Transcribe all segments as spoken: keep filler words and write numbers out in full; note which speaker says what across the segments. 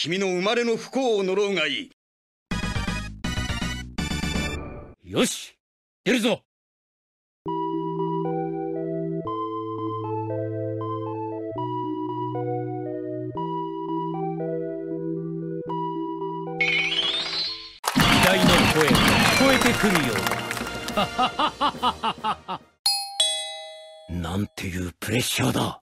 Speaker 1: 君の生まれの不幸を呪うがいい。
Speaker 2: よし、出るぞ。時代の声が聞こえてくるよ。なんていうプレッシャーだ。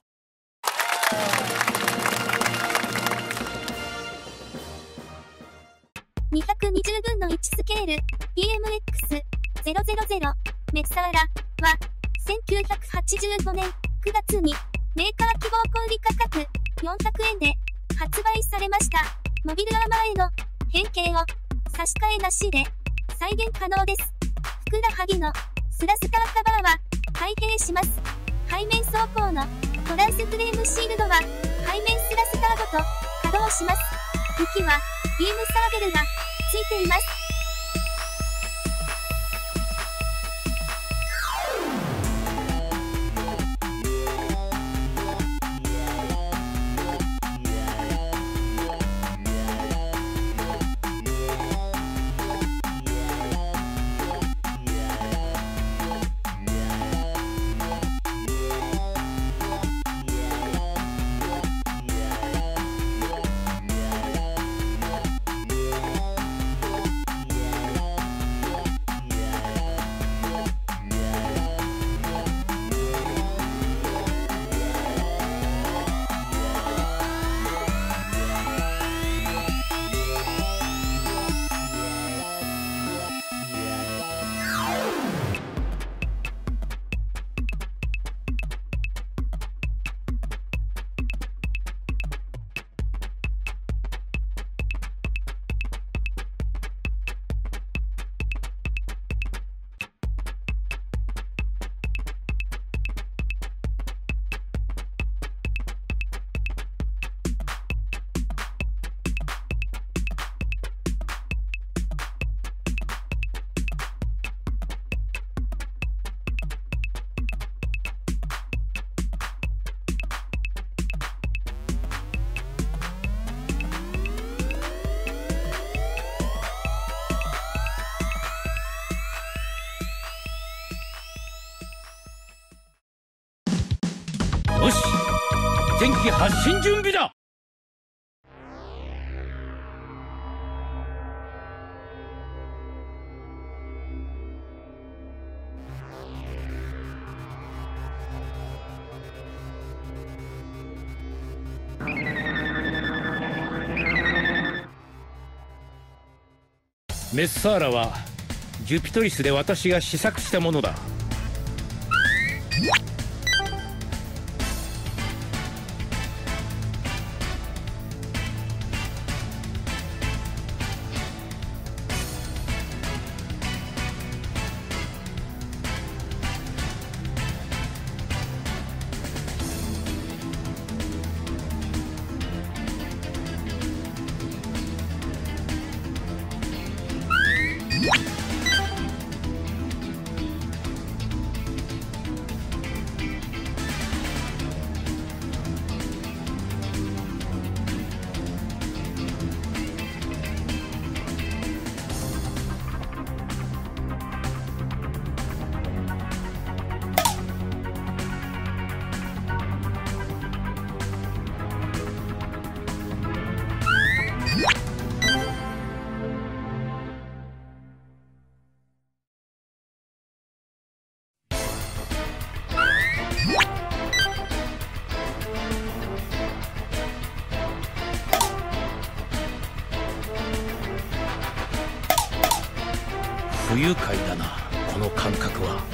Speaker 3: にひゃくにじゅうぶんのいちスケール ビーエムエックスゼロゼロゼロ メッサーラはせんきゅうひゃくはちじゅうごねんくがつにメーカー希望小売価格よんひゃくえんで発売されました。モビルアーマーへの変形を差し替えなしで再現可能です。ふくらはぎのスラスカーカバーは開閉します。背面走行のトランスフレームシールドは背面スラスカーごと稼働します。武器はビームサーベルがついています。
Speaker 2: よし、前期発進準備だ。メッサーラはジュピトリスで私が試作したものだ。不愉快だな、この感覚は。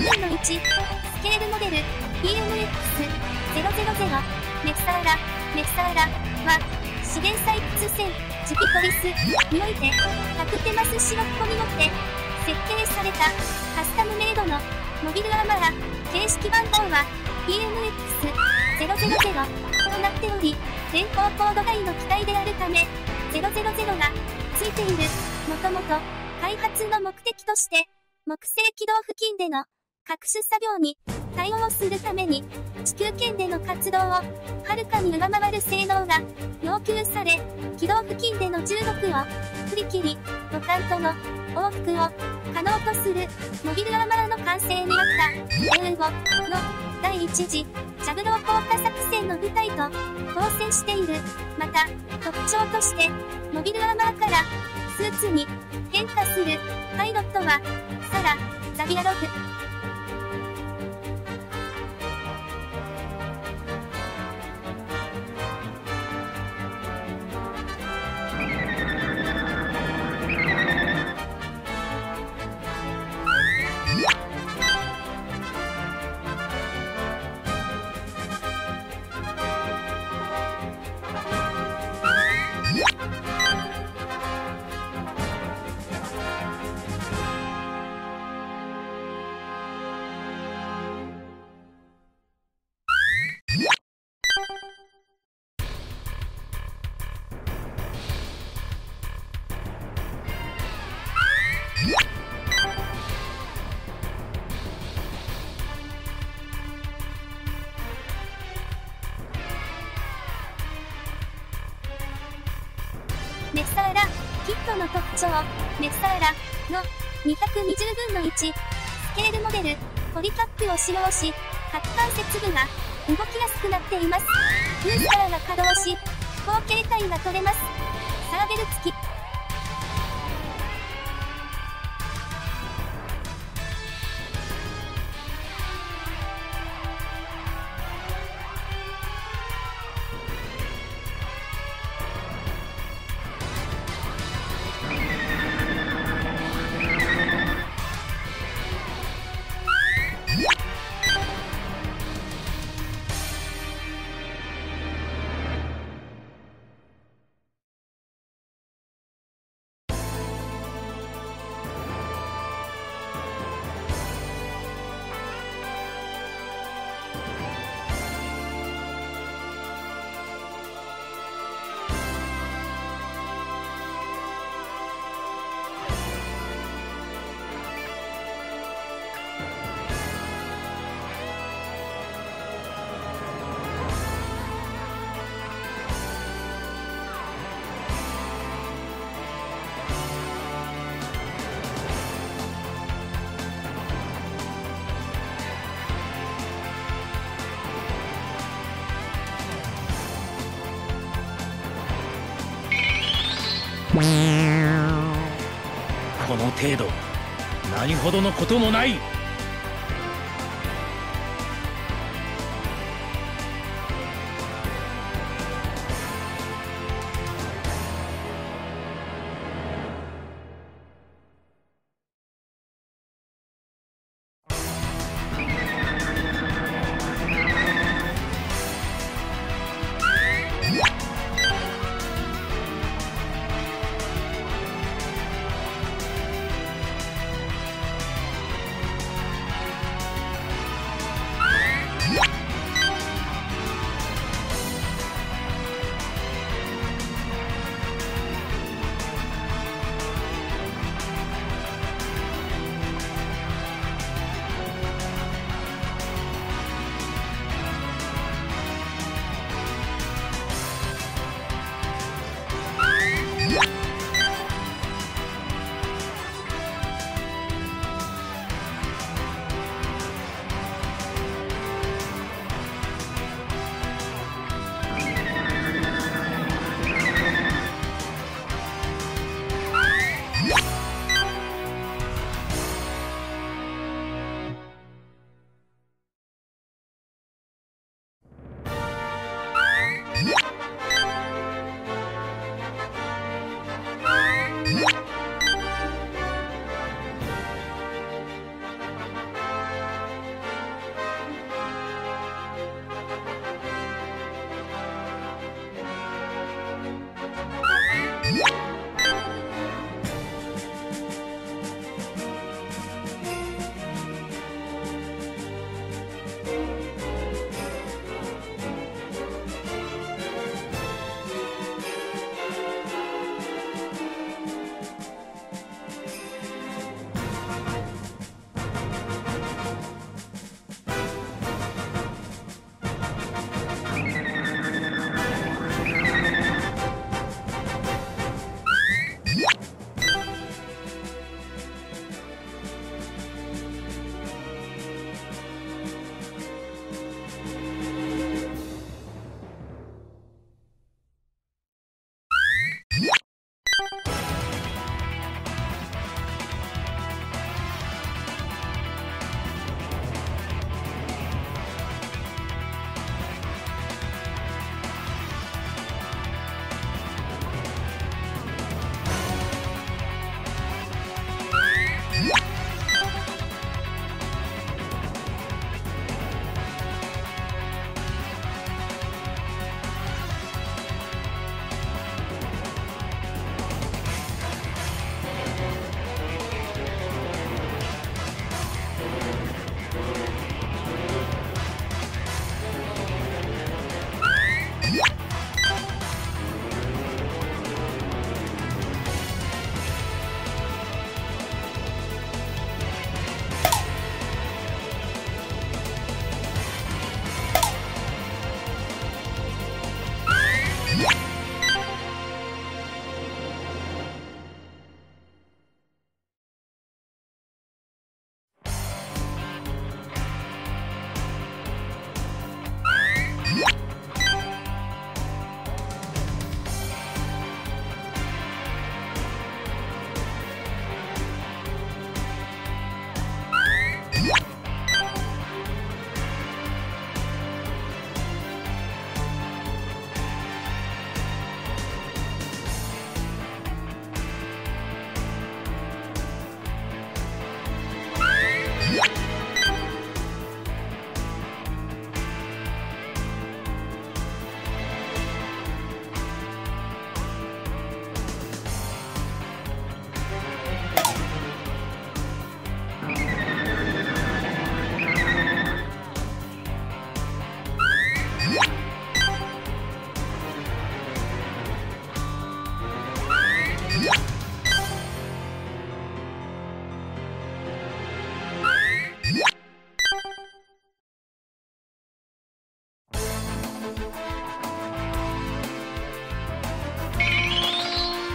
Speaker 3: ぶんのいち、スケールモデル ビーエムエックスゼロゼロゼロ メサーラ、メサーラは、資源採掘船、ジピトリスにおいて、タクテマスシロッコによって設計されたカスタムメイドのモビルアーマー、形式番号は ビーエムエックスゼロゼロゼロ となっており、連邦コード外の機体であるため、ゼロゼロゼロがついている。もともと、開発の目的として、木星軌道付近での各種作業に対応するために、地球圏での活動をはるかに上回る性能が要求され、軌道付近での重力を振り切り、母艦との往復を可能とするモビルアーマーの完成によったエウゴの第一次ジャグロー降下作戦の部隊と構成している。また、特徴として、モビルアーマーからスーツに変化するパイロットは、サラ・ザビアロフ。メサーラ、キットの特徴、メサーラのにひゃくにじゅうぶんのいち、スケールモデル、ポリキャップを使用し、各関節部が動きやすくなっています。ブースターが稼働し、飛行形態が取れます。サーベル付き。
Speaker 2: この程度、何ほどのこともない。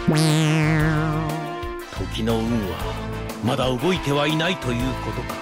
Speaker 2: 時の運はまだ動いてはいないということか。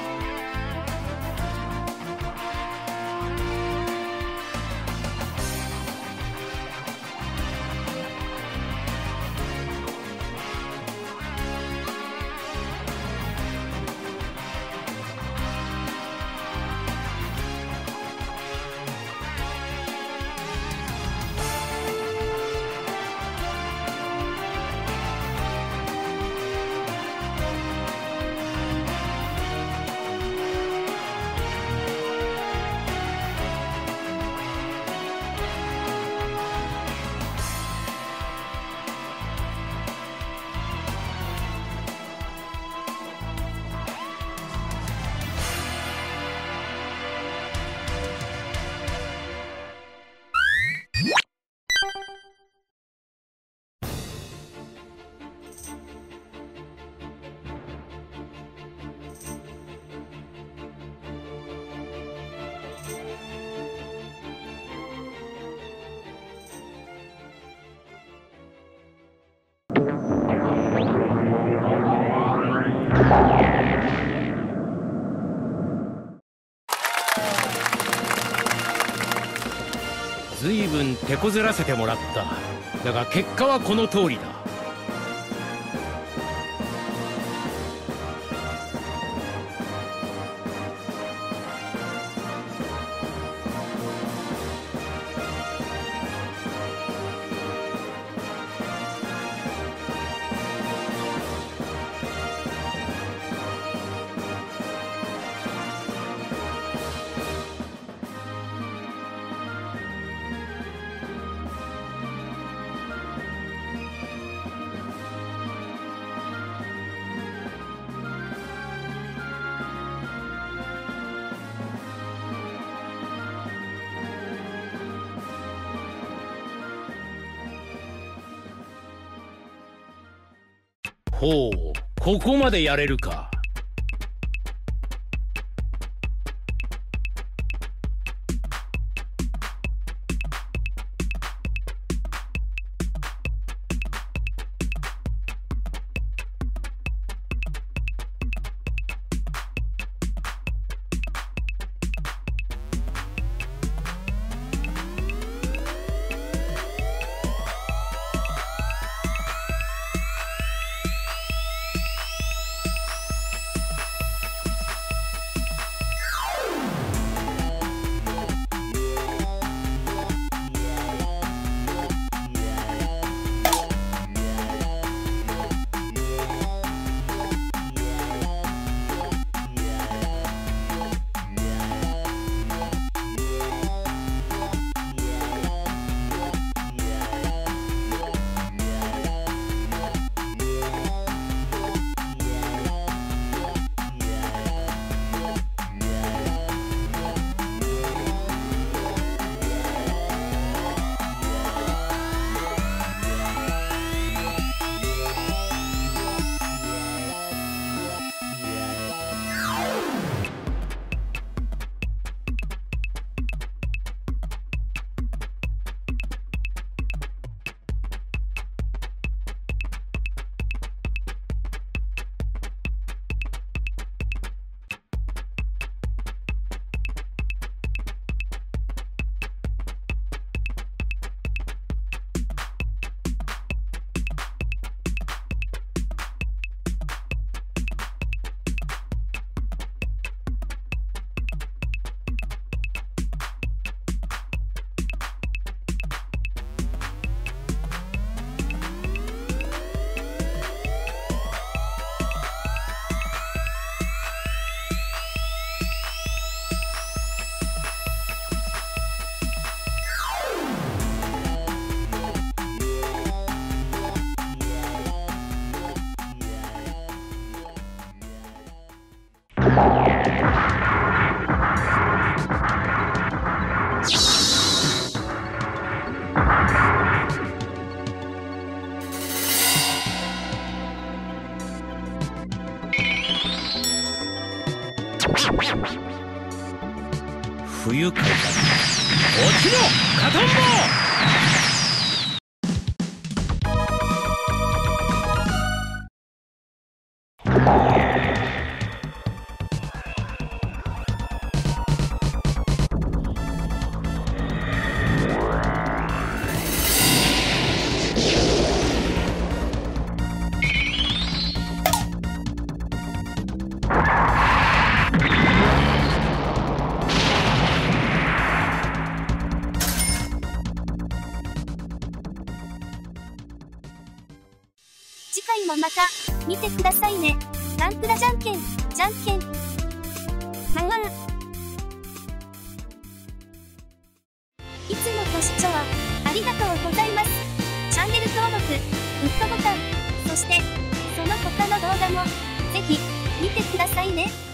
Speaker 2: ずいぶん手こずらせてもらった。だが結果はこの通りだ。ほう、ここまでやれるか。不愉快だ。落ちろ、カトンボ！
Speaker 3: 次回もまた見てくださいね。ガンプラじゃんけん、じゃんけん。ふん。いつもご視聴ありがとうございます。チャンネル登録、グッドボタン、そしてその他の動画もぜひ見てくださいね。